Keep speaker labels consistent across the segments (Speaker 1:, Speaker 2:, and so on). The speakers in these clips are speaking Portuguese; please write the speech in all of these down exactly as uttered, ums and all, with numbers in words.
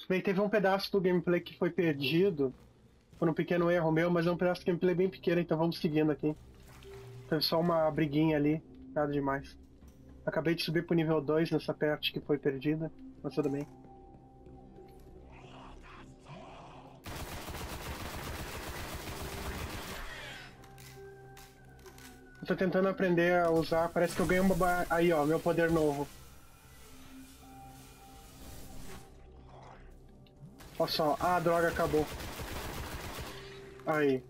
Speaker 1: Bem, teve um pedaço do gameplay que foi perdido por um pequeno erro meu, mas é um pedaço de gameplay bem pequeno, então vamos seguindo aqui. Teve só uma briguinha ali, nada demais. Acabei de subir pro nível dois nessa parte que foi perdida, mas tudo bem. Eu tô tentando aprender a usar, parece que eu ganhei uma... Ba... Aí ó, meu poder novo. Olha só, ah, a droga acabou. Aí.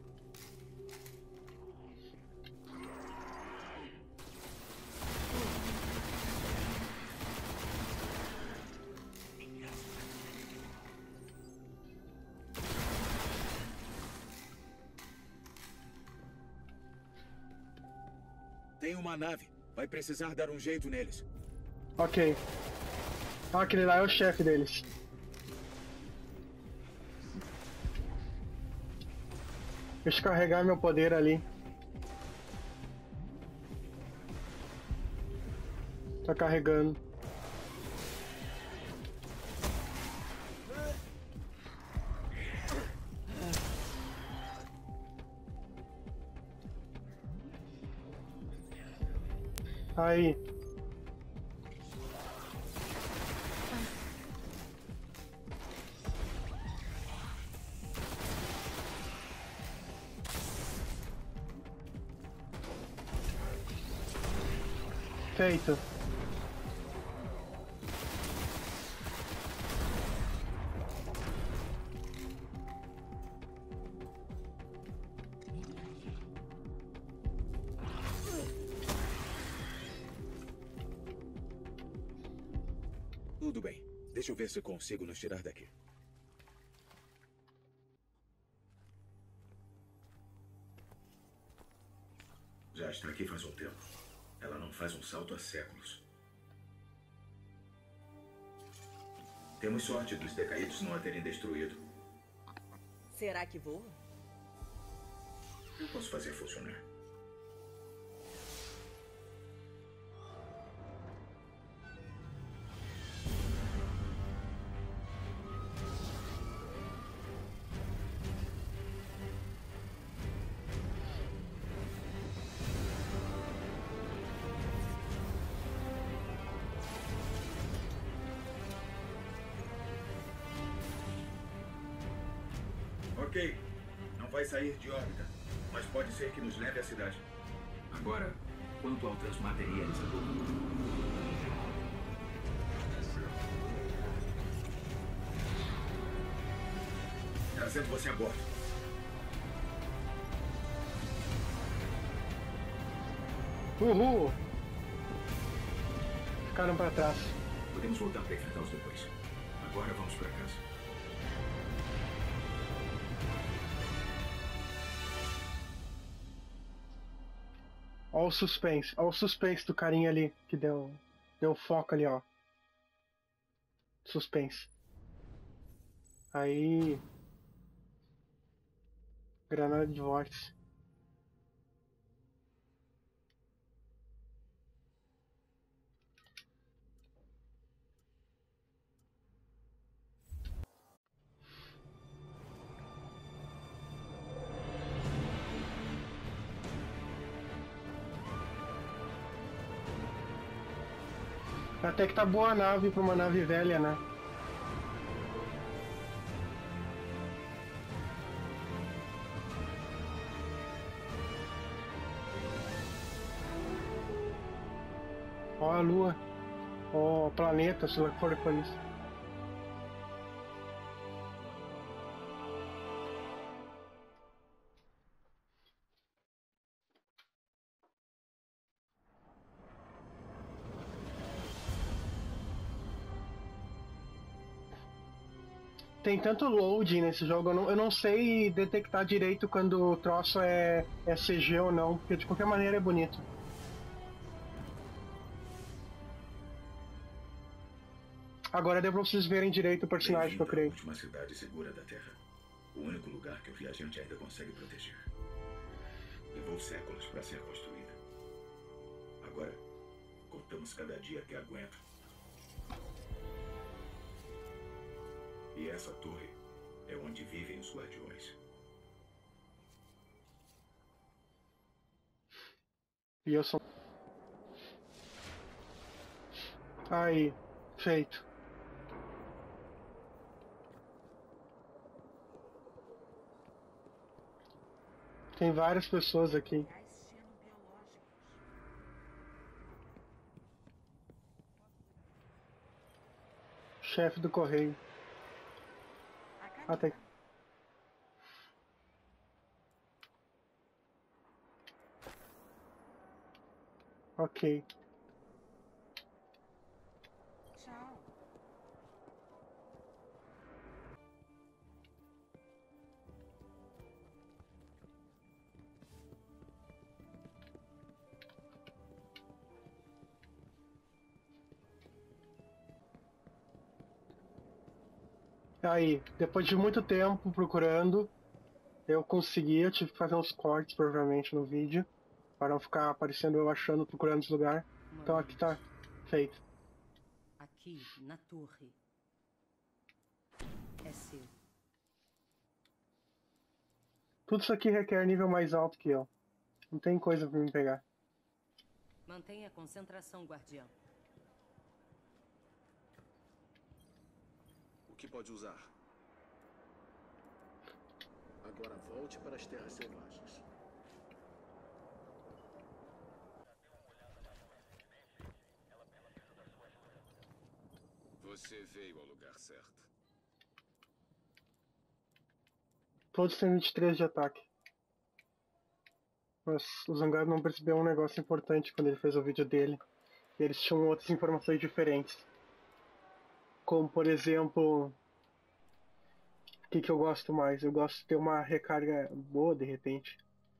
Speaker 2: Tem uma nave. Vai precisar dar um jeito neles.
Speaker 1: Ok. Ah, aquele lá é o chefe deles. Deixa eu carregar meu poder ali. Tá carregando. Aí. Feito.
Speaker 2: Tudo bem. Deixa eu ver se consigo nos tirar daqui.
Speaker 3: Já está aqui faz um tempo. Ela não faz um salto há séculos. Temos sorte dos decaídos não a terem destruído.
Speaker 4: Será que voa?
Speaker 3: Eu posso fazer funcionar.
Speaker 2: Ok. Não vai sair de órbita, mas pode ser que nos leve à cidade.
Speaker 3: Agora, quanto ao transmaterializador?
Speaker 2: Trazendo você a bordo.
Speaker 1: Uhul! Ficaram pra trás.
Speaker 3: Podemos voltar para enfrentá-los depois. Agora vamos para casa.
Speaker 1: Olha o suspense. Olha o suspense do carinha ali que deu, deu foco ali, ó. Suspense. Aí. Granada de vórtice. Até que tá boa a nave pra uma nave velha, né? Ó a lua. Ó o planeta, se lá for por isso. Tem tanto loading nesse jogo, eu não, eu não sei detectar direito quando o troço é, é C G ou não, porque de qualquer maneira é bonito. Agora deu pra vocês verem direito o personagem que eu criei.
Speaker 3: Bem-vindo à última cidade segura da Terra. O único lugar que o viajante ainda consegue proteger. Levou séculos para ser construída. Agora, contamos cada dia que aguenta. E essa Essa torre é onde vivem os guardiões.
Speaker 1: E eu sou... Aí, feito. Tem várias pessoas aqui. Chefe do correio. Até. Ok.
Speaker 4: Tchau.
Speaker 1: Aí, depois de muito tempo procurando, eu consegui, eu tive que fazer uns cortes provavelmente no vídeo, para não ficar aparecendo eu achando, procurando esse lugar. Então aqui tá feito.
Speaker 4: Aqui, na torre. É seu.
Speaker 1: Tudo isso aqui requer nível mais alto que eu. Não tem coisa pra me pegar.
Speaker 4: Mantenha a concentração, guardião.
Speaker 5: O que pode usar? Agora volte para as terras selvagens.
Speaker 3: Você veio ao lugar certo.
Speaker 1: Todos têm vinte e três de ataque. Mas o Zangado não percebeu um negócio importante quando ele fez o vídeo dele. Eles tinham outras informações diferentes. Como, por exemplo... O que, que eu gosto mais? Eu gosto de ter uma recarga boa, de repente.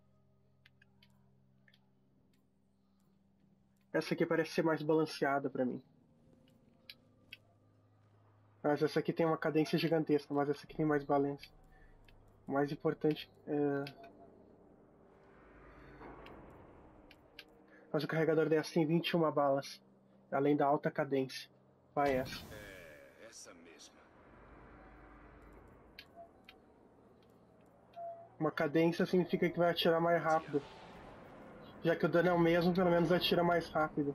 Speaker 1: Essa aqui parece ser mais balanceada pra mim. Mas essa aqui tem uma cadência gigantesca, mas essa aqui tem mais balance. O mais importante é... Mas o carregador dessa tem vinte e uma balas, além da alta cadência. Vai essa.
Speaker 3: É, essa mesma.
Speaker 1: Uma cadência significa que vai atirar mais rápido. Já que o dano é o mesmo, pelo menos atira mais rápido.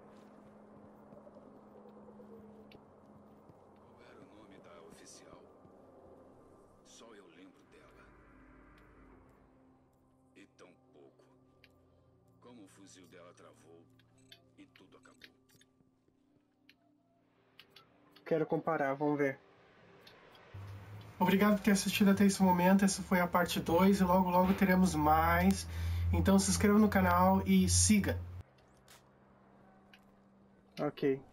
Speaker 3: Qual era o nome da oficial? Só eu lembro dela. E tão pouco. Como o fuzil dela travou e tudo acabou.
Speaker 1: Quero comparar, vamos ver. Obrigado por ter assistido até esse momento. Essa foi a parte dois e logo logo teremos mais. Então se inscreva no canal e siga. Ok.